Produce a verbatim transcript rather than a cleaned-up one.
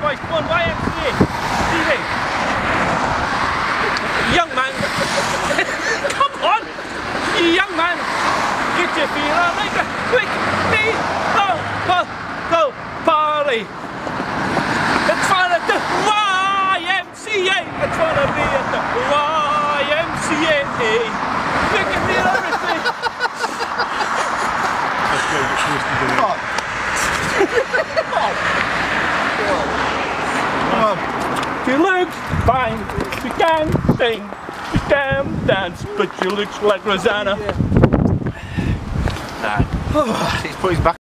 boys, come on, Y M C A. Leaving. Young man. Come on. Young man. Get your feet on like a quick me. Go, go, go, party. It's fun at the Y M C A. It's fun to be at the Y M C A. Quick and feel everything. Come on. Come on. She looks fine. She can sing. She can dance, but she looks like Rosanna. Nah. He's put his back.